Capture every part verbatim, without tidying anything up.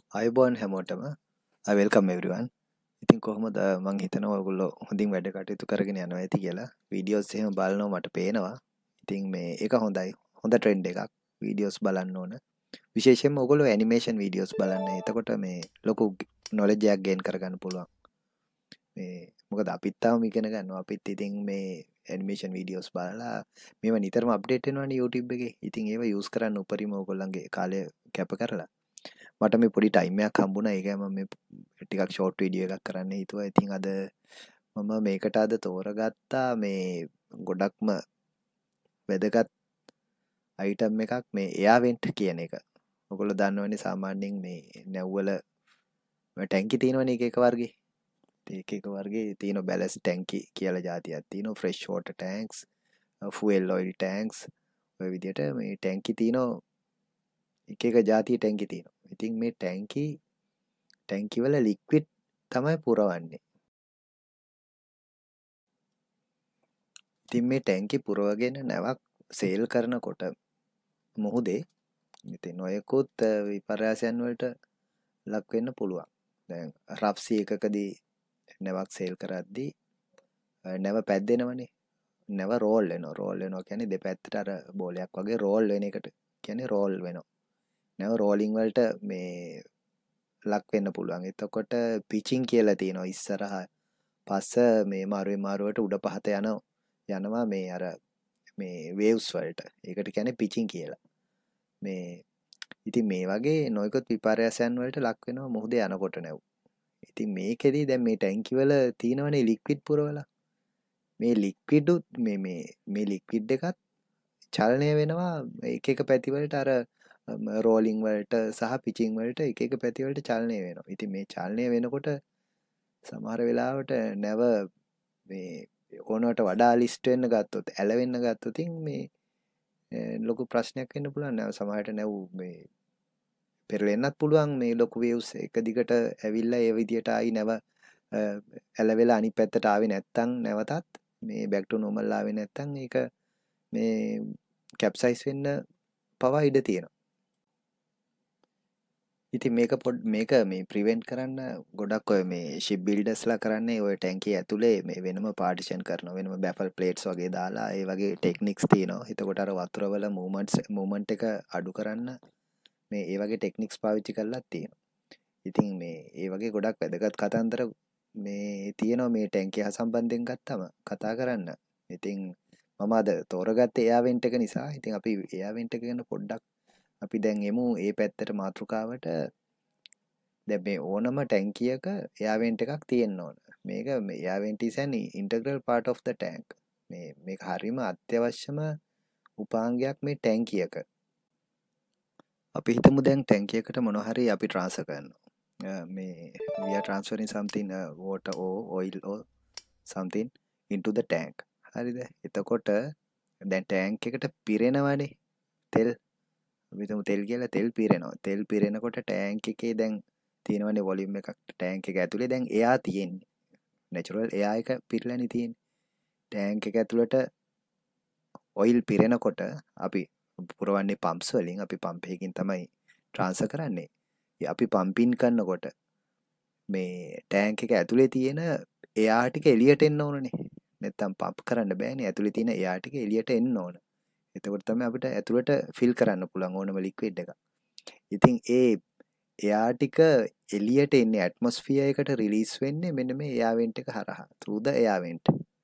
අයබෝන් හැමෝටම welcome everyone. ඉතින් කොහොමද මං හිතනවා ඔයගොල්ලෝ හොඳින් වැඩ කටයුතු කරගෙන යනවා ඇති කියලා. වීඩියෝස් එහෙම බලනවා මට පේනවා. ඉතින් මේ ඒක හොඳයි. හොඳ ට්‍රෙන්ඩ් එකක්. වීඩියෝස් බලන්න ඕන. විශේෂයෙන්ම ඔයගොල්ලෝ ඇනිමේෂන් වීඩියෝස් බලන්න. එතකොට මේ ලොකු නොලෙජ් එකක් ගේන් කරගන්න පුළුවන්. මේ මොකද අපිත් තාම ඉගෙන ගන්නවා. අපිත් ඉතින් මේ ඇනිමේෂන් වීඩියෝස් බලලා මේවා නිතරම අප්ඩේට් වෙනවනේ YouTube එකේ. ඉතින් ඒවා යූස් කරන්න උපරිම ඔයගොල්ලන්ගේ කාලය කැප කරලා මට මේ පොඩි ටයිම් එකක් හම්බුණා. ඒකයි මම මේ ටිකක් ෂෝට් වීඩියෝ එකක් කරන්න හිතුවා. ඉතින් අද මම මේකට අද තෝරගත්තා මේ ගොඩක්ම වැදගත් අයිටම් එකක් මේ එයා වෙන්ට් කියන එක. ඔයගොල්ලෝ දන්නවනේ සාමාන්‍යයෙන් මේ නැව්වල ටැංකි තියෙනවනේ එක එක වර්ගේ. ඒක එක වර්ගේ තියෙන බැලස් ටැංකි කියලා જાතියක් තියෙනවා. Fresh water tanks, fuel oil tanks ඔය විදිහට මේ ටැංකි තියෙනවා. එක එක જાතිය ටැංකි තියෙනවා. ඉතින් මේ ටැංකි ටැංකි වල ලික්විඩ් තමයි පුරවන්නේ. ඉතින් මේ ටැංකි පුරවගෙන නැවක් සේල් කරනකොට මුහුදේ ඉතින් නොයෙකුත් විපර්යාසයන් වලට ලක් වෙන්න පුළුවන්. දැන් රෆ්සි එකකදී නැවක් සේල් කරද්දී නැව පැද්දෙනවනේ. නැව රෝල් වෙනවා. රෝල් වෙනවා කියන්නේ දෙපැත්තට අර බෝලයක් වගේ රෝල් වෙන එකට කියන්නේ රෝල් වෙනවා. නැව රෝලින් වලට මේ ලක් වෙන්න පුළුවන්. එතකොට පිචින් කියලා තියෙනවා. ඉස්සරහා පස්ස මේ මාරුවේ මාරුවට උඩ පහත යන යනවා මේ අර මේ වේව්ස් වලට. ඒකට කියන්නේ පිචින් කියලා. මේ ඉතින් මේ වගේ නොයෙකුත් විපර්යාසයන් වලට ලක් වෙනවා මුහුදේ යනකොට නැව්. ඉතින් මේකෙදි දැන් මේ ටැංකි වල තියෙනවනේ ලික්විඩ් පුරවලා. මේ ලික්විඩ් මේ මේ මේ ලික්විඩ් එකත් චලනය වෙනවා එක එක පැති වලට අර රෝලිං වලට සහ පිචින් වලට එක එක පැති වලට චලනය වෙනවා. ඉතින් මේ චලනය වෙනකොට සමහර වෙලාවට නැව මේ ඕනවට වඩා ලිස්ට් වෙන්න ගත්තොත් ඇලවෙන්න ගත්තොත් මේ ලොකු ප්‍රශ්නයක් වෙන්න පුළුවන්. නැව සමහරට නැව් මේ පෙරලෙන්නත් පුළුවන්. මේ ලොකු වේව්ස් එක දිගට ඇවිල්ලා ඒ විදියට ආයි නැව ඇලවෙලා අනිත් පැත්තට ආවේ නැත්තම් නැවතත් මේ බැක් ටු නෝමල් ආවේ නැත්තම් ඒක මේ කැප්සයිස් වෙන්න පවා ඉඩ තියෙනවා. ඉතින් මේක පොඩ් මේක මේ ප්‍රිවෙන්ට් කරන්න ගොඩක් ඔය මේ ෂිප් බිල්ඩර්ස්ලා කරන්නේ ඔය ටැංකිය ඇතුලේ මේ වෙනම පාර්ටිෂන් කරනවා. වෙනම බැෆල් ප්ලේට්ස් වගේ දාලා ඒ වගේ ටෙක්නික්ස් තියෙනවා. එතකොට අර වතුර වල මූවමන්ට්ස් මූවමන්ට් එක අඩු කරන්න මේ ඒ වගේ ටෙක්නික්ස් පාවිච්චි කරලා තියෙනවා. ඉතින් මේ ඒ වගේ ගොඩක් වැදගත් කතන්දර මේ තියෙනවා මේ ටැංකිය හා සම්බන්ධයෙන් ගත්තම කතා කරන්න. ඉතින් මම අද තෝරගත්තේ එයා වෙන්ට් එක නිසා. ඉතින් අපි එයා වෙන්ට් එක ගැන පොඩ්ඩක් අපි දැන් එමු ඒ පැත්තට මාතෘකාවට. දැන් මේ ඕනම ටැංකියක එයා වෙන්ට් එකක් තියෙන්න ඕන. මේක මේ එයා Wendt is an integral part of the tank. මේ මේක හරීම අත්‍යවශ්‍යම උපාංගයක් මේ ටැංකියක. අපි හිතමු දැන් ටැංකියකට මොනවා හරි අපි ට්‍රාන්ස්ෆර් කරනවා. මේ we are transferring something uh, water or oil or something into the tank. හරිද? එතකොට දැන් ටැංක් එකට පිරෙනවනේ තෙල්. අපි හිතමු තෙල් කියලා තෙල් පිරෙනවා. තෙල් පිරෙනකොට ටැංක් එකේ දැන් තියෙනවනේ වොලියුම් එකක් ටැංක් එක ඇතුලේ. දැන් එයා තියෙන්නේ නැචරල් එයා එක පිරලානේ තියෙන්නේ. ටැංක් එක ඇතුළට ඔයිල් පිරෙනකොට අපි පුරවන්නේ පම්ප්ස් වලින්. අපි පම්ප් එකකින් තමයි ට්‍රාන්ස්ෆර් කරන්නේ. අපි පම්පින් කරනකොට මේ ටැංක් එක ඇතුලේ තියෙන එයා ටික එළියට එන්න ඕනනේ. නැත්තම් පම්ප් කරන්න බෑනේ. ඇතුලේ තියෙන එයා ටික එළියට එන්න ඕන. එතකොට තමයි අපිට ඇතුළට ෆිල් කරන්න පුළුවන් ඕනම ලික්විඩ් එක. ඉතින් ඒ එයා ටික එළියට එන්නේ ඇට්මොස්ෆියර් එකට රිලීස් වෙන්නේ මෙන්න මේ එයා වෙන්ට් එක හරහා through the air vent.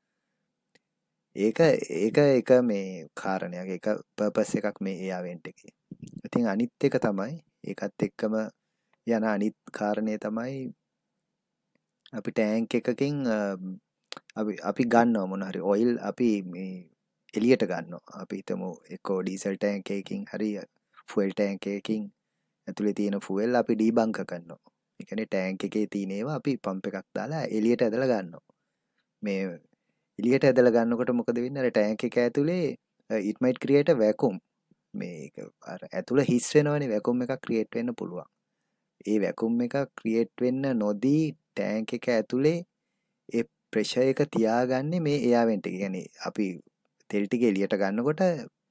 ඒක ඒක එක මේ කාරණයක් එක පර්පස් එකක් මේ එයා වෙන්ට් එකේ. ඉතින් අනිත් එක තමයි ඒකත් එක්කම යන අනිත් කාරණේ තමයි අපි ටැංක් එකකින් අපි අපි ගන්නවා මොන හරි ඔයිල් අපි මේ එළියට ගන්නවා. අපි හිතමු එක්කෝ ඩීසල් ටැංක් එකකින් හරි ෆුවල් ටැංක් එකකින් ඇතුලේ තියෙන ෆුවල් අපි ඩීබංක කරනවා. ඒ කියන්නේ ටැංක් එකේ තියෙන ඒවා අපි පම්ප් එකක් දාලා එළියට ඇදලා ගන්නවා. මේ එළියට ඇදලා ගන්නකොට මොකද වෙන්නේ? අර ටැංක් එක ඇතුලේ it might create a vacuum. මේක අර ඇතුළ හිස් වෙනවනේ වැකුම් එකක් ක්‍රියේට් වෙන්න පුළුවන්. ඒ වැකුම් එකක් ක්‍රියේට් වෙන්න නොදී ටැංක් එක ඇතුලේ ඒ ප්‍රෙෂර් එක තියාගන්නේ මේ එයා වෙන්ට් එක. කියන්නේ අපි තෙල් ටික එළියට ගන්නකොට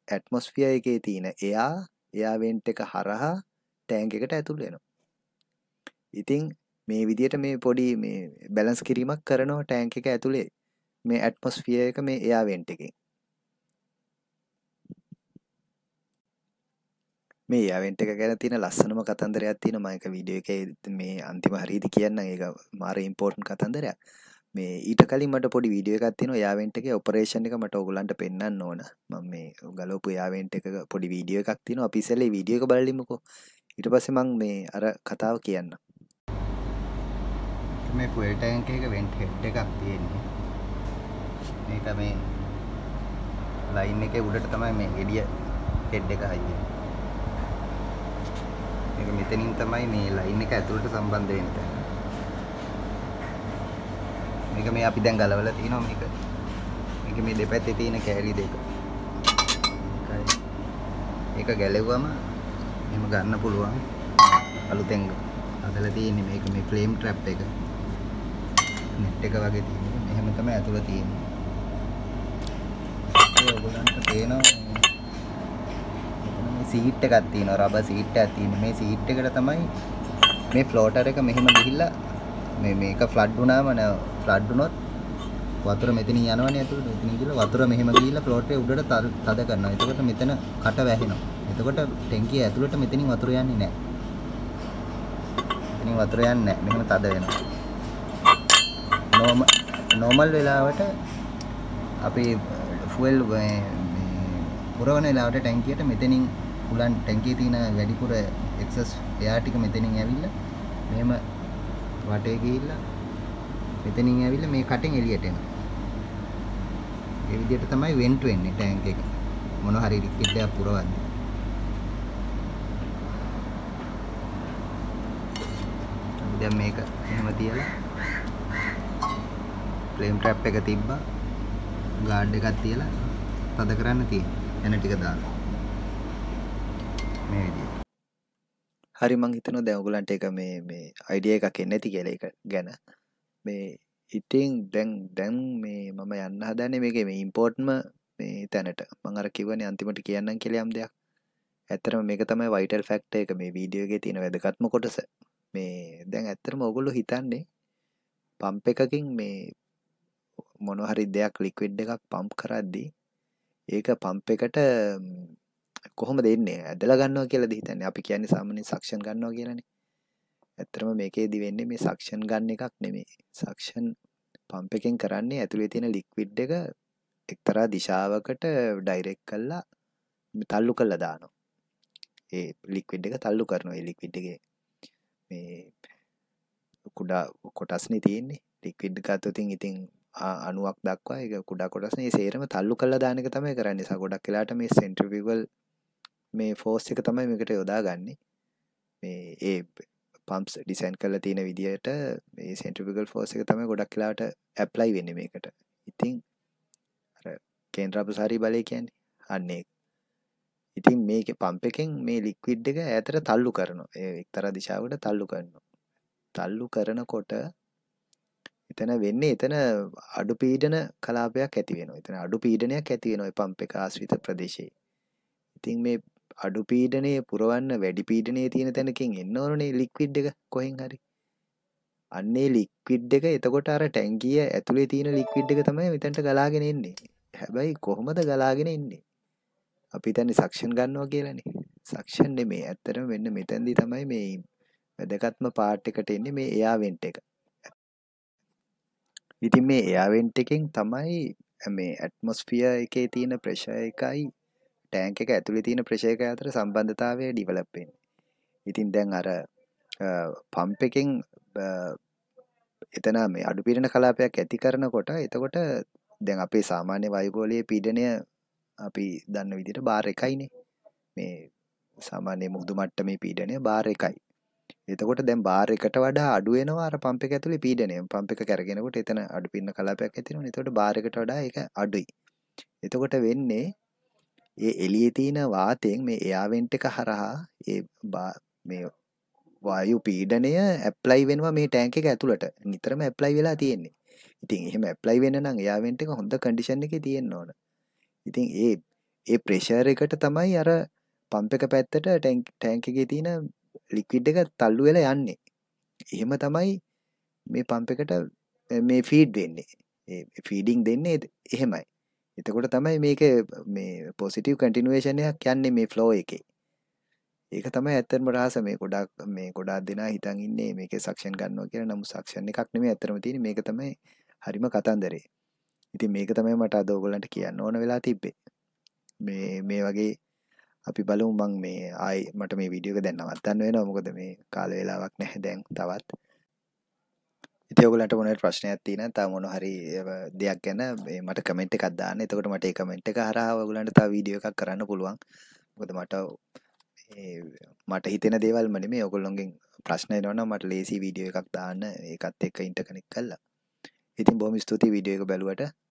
ඇට්මොස්ෆියර් එකේ තියෙන එයා එයා වෙන්ට් එක හරහා ටැංක් එකට ඇතුල් වෙනවා. ඉතින් මේ විදිහට මේ පොඩි මේ බැලන්ස් කිරීමක් කරනවා ටැංක් එක ඇතුලේ මේ ඇට්මොස්ෆියර් එක මේ එයා වෙන්ට් එකෙන්. මේ එයා වෙන්ට් එක ගැන තියෙන ලස්සනම කතන්දරයක් තියෙනවා. මම එක වීඩියෝ එකේ මේ අන්තිම හරියදී කියන්නම්. ඒක මාර ඉම්පෝටන්ට් කතන්දරයක්. මේ ඊට කලින් මට පොඩි වීඩියෝ එකක් තියෙනවා එයා වෙන්ට් එකේ ඔපරේෂන් එක මට ඔයගලන්ට පෙන්වන්න ඕන. මම මේ ගලවපු එයා වෙන්ට් එක පොඩි වීඩියෝ එකක් තියෙනවා. අපි ඉස්සෙල්ලා මේ වීඩියෝ එක බලලිමුකෝ. ඊට පස්සේ මම මේ අර කතාව කියන්නම්. මේ ෆුවල් ටැංක් එක වෙන්ට් හෙඩ් එකක් තියෙන්නේ. මේක මේ ලයින් එකේ උඩට තමයි මේ එළිය හෙඩ් එක හයිය. මේක මෙතනින් තමයි මේ ලයින් එක ඇතුළට සම්බන්ධ වෙන්නේ. මේක මේ අපි දැන් ගලවලා තිනවා මේක. මේක මේ දෙපැත්තේ තියෙන කෑලි දෙක. ඒක ගැලෙවුවම එහෙම ගන්න පුළුවන්. අලුතෙන් හදලා තියෙන්නේ මේක මේ ෆ්ලේම් ට්‍රැප් එක. නෙට් එක වගේ තියෙන්නේ. මෙහෙම තමයි ඇතුළ තියෙන්නේ. ඒ ඔයගොල්ලන්ට පේනවා මේ සීට් එකක් තියෙනවා. රබර් සීට් එකක් තියෙනවා. මේ සීට් එකට තමයි මේ ෆ්ලෝටර් එක මෙහෙම ගිහිල්ලා මේ මේක ෆ්ලඩ් වුණාම නේ ෆ්ලඩ් වුණොත් වතුර මෙතනින් යනවනේ ඇතුළට. මෙතනින් ගිහලා වතුර මෙහෙම ගිහිල්ලා ෆ්ලෝටරේ උඩට තද කරනවා. එතකොට මෙතන කට වැහෙනවා. එතකොට ටැංකිය ඇතුළට මෙතනින් වතුර යන්නේ නැහැ. මෙතනින් වතුර යන්නේ නැහැ. මෙහෙම තද වෙනවා. normal normal වෙලාවට අපි ෆුවල් මේ පුරවන වෙලාවට ටැංකියට මෙතනින් උලන් ටැංකියේ තියෙන වැඩිපුර එක්සස් එයාර් ටික මෙතනින් ඇවිල්ලා මෙහෙම වටේ ගිහිල්ලා මෙතනින් ඇවිල්ලා මේ කටෙන් එළියට එනවා. ඒ විදිහට තමයි වෙන්ට් වෙන්නේ ටැංක් එක. මොන හරි ලික්විඩ් එකක් පුරවද්දී. දැන් මේක එහෙම තියලා ෆ්ලේම් ට්‍රැප් එක තිබ්බා. ගාඩ් එකක් තියලා තද කරන්න තියෙනවා. එන ටික දාලා. මේ විදිහට. හරි මං හිතනවා දැන් ඔයගලන්ට ඒක මේ මේ අයිඩියා එකක් එන්නේ නැති කියලා ඒක ගැන. මේ ඉතින් දැන් දැන් මේ මම යන්න හදන්නේ මේකේ මේ ඉම්පෝර්ට්ම මේ තැනට. මම අර කිව්වනේ අන්තිමට කියන්නම් කියලා යම් දෙයක්. ඇත්තටම මේක තමයි වයිටල් ෆැක්ටර් එක මේ වීඩියෝ එකේ තියෙන වැදගත්ම කොටස. මේ දැන් ඇත්තටම ඔයගොල්ලෝ හිතන්නේ පම්ප් එකකින් මේ මොනවා හරි දෙයක් ලික්විඩ් එකක් පම්ප් කරද්දී ඒක පම්ප් එකට කොහොමද එන්නේ? ඇදලා ගන්නවා කියලාද හිතන්නේ? අපි කියන්නේ සාමාන්‍යයෙන් සක්ෂන් ගන්නවා කියලානේ. ඇත්තටම මේකේදී වෙන්නේ මේ සක්ෂන් ගන්න එකක් නෙමෙයි. සක්ෂන් පම්ප් එකෙන් කරන්නේ ඇතුලේ තියෙන ලික්විඩ් එක එක්තරා දිශාවකට ඩයිරෙක්ට් කරලා තල්ලු කරලා දානවා. ඒ ලික්විඩ් එක තල්ලු කරනවා. ඒ ලික්විඩ් එකේ මේ කුඩා කොටස්නේ තියෙන්නේ. ලික්විඩ් ගත්තොත් ඉතින් අණුවක් දක්වා ඒක කුඩා කොටස්නේ. ඒ සේරම තල්ලු කරලා දාන එක තමයි කරන්නේ. සා ගොඩක් වෙලාට මේ සෙන්ට්‍රිෆියුගල් මේ ෆෝස් එක තමයි මේකට යොදාගන්නේ. මේ ඒ පම්ප්ස් ඩිසයින් කරලා තියෙන විදිහට මේ සෙන්ට්‍රිෆියුගල් ෆෝස් එක තමයි ගොඩක් වෙලාවට ඇප්ලයි වෙන්නේ මේකට. ඉතින් අර කේන්ද්‍රාපසාරී බලය කියන්නේ අන්න ඒක. ඉතින් මේකේ පම්ප් එකෙන් මේ ලික්විඩ් එක ඈතට තල්ලු කරනවා. ඒ එක්තරා දිශාවකට තල්ලු කරනවා. තල්ලු කරනකොට එතන වෙන්නේ එතන අඩු පීඩන කලාපයක් ඇති වෙනවා. එතන අඩු පීඩනයක් ඇති වෙනවා ඒ පම්ප් එක ආශ්‍රිත ප්‍රදේශයේ. ඉතින් මේ අඩු පීඩනයේ පුරවන්න වැඩි පීඩනයේ තියෙන තැනකින් එන්න ඕනේ ලික්විඩ් එක කොහෙන් හරි. අන්නේ ලික්විඩ් එක එතකොට අර ටැංකිය ඇතුලේ තියෙන ලික්විඩ් එක තමයි මෙතනට ගලාගෙන එන්නේ. හැබැයි කොහොමද ගලාගෙන එන්නේ? අපි හිතන්නේ සක්ෂන් ගන්නවා කියලානේ. සක්ෂන් නෙමෙයි. ඇත්තටම මෙන්න මෙතෙන්දී තමයි මේ වැදගත්ම පාර්ට් එකට එන්නේ මේ එයා වෙන්ට් එක. ඉතින් මේ එයා වෙන්ට් එකෙන් තමයි මේ ඇට්මොස්ෆියර් එකේ තියෙන ප්‍රෙෂර් එකයි ටැංක් එක ඇතුලේ තියෙන ප්‍රෙෂර් එක අතර සම්බන්ධතාවය ඩිවෙලොප් වෙන්නේ. ඉතින් දැන් අර පම්ප් එකෙන් එතන මේ අඩු පීඩන කලාපයක් ඇති කරනකොට එතකොට දැන් අපේ සාමාන්‍ය වායුගෝලීය පීඩනය අපි දන්න විදිහට බාර් එකයිනේ. මේ සාමාන්‍ය මුහුදු මට්ටමේ පීඩනය බාර් එකයි. එතකොට දැන් බාර් එකට වඩා අඩු වෙනවා අර පම්ප් එක ඇතුලේ පීඩනය. පම්ප් එක කරගෙනකොට එතන අඩු පීඩන කලාපයක් ඇති වෙනවා. එතකොට බාර් එකට වඩා ඒක අඩුයි. එතකොට වෙන්නේ ඒ එළියේ තියෙන වාතයෙන් මේ එයා වෙන්ට් එක හරහා ඒ මේ වායු පීඩනය ඇප්ලයි වෙනවා මේ ටැංක් එක ඇතුළට. නිතරම ඇප්ලයි වෙලා තියෙන්නේ. ඉතින් එහෙම ඇප්ලයි වෙන්න නම් එයා වෙන්ට් එක හොඳ කන්ඩිෂන් එකේ තියෙන්න ඕන. ඉතින් ඒ ඒ ප්‍රෙෂර් එකට තමයි අර පම්ප් එක පැත්තට ටැංක් ටැංක් එකේ තියෙන ලික්විඩ් එක තල්ලු වෙලා යන්නේ. එහෙම තමයි මේ පම්ප එකට මේ ෆීඩ් වෙන්නේ. ඒ ෆීඩින් දෙන්නේ එහෙමයි. එතකොට තමයි මේක මේ පොසිටිව් කන්ටිනියුේෂන් එකක් යන්නේ මේ ෆ්ලෝ එකේ. ඒක තමයි ඇත්තටම රහස. මේ ගොඩක් මේ ගොඩාක් දෙනා හිතන් ඉන්නේ මේකේ සක්ෂන් ගන්නවා කියලා. නමුත් සක්ෂන් එකක් නෙමෙයි ඇත්තටම තියෙන්නේ. මේක තමයි හරිම කතන්දරේ. ඉතින් මේක තමයි මට අද ඔයගොල්ලන්ට කියන්න ඕන වෙලා තිබ්බේ. මේ මේ වගේ අපි බලමු. මං මේ ආයි මට මේ වීඩියෝ එක දැන් නවත්තන්න වෙනවා. මොකද මේ කාල වේලාවක් නැහැ දැන් තවත්. ඉතින් ඔයගොල්ලන්ට මොන හරි ප්‍රශ්නයක් තියෙනවා තව මොන හරි දෙයක් ගැන මේ මට කමෙන්ට් එකක් දාන්න. එතකොට මට ඒ කමෙන්ට් එක හරහා ඔයගොල්ලන්ට තව වීඩියෝ එකක් කරන්න පුළුවන්. මොකද මට මේ මට හිතෙන දේවල්ම නෙමෙයි ඔයගොල්ලොන්ගෙන් ප්‍රශ්න එනවා නම් මට ලේසි වීඩියෝ එකක් දාන්න ඒකත් එක්ක ඉන්ටර්කනෙක්ට් කරලා. ඉතින් බොහොම ස්තුතියි වීඩියෝ එක බැලුවට.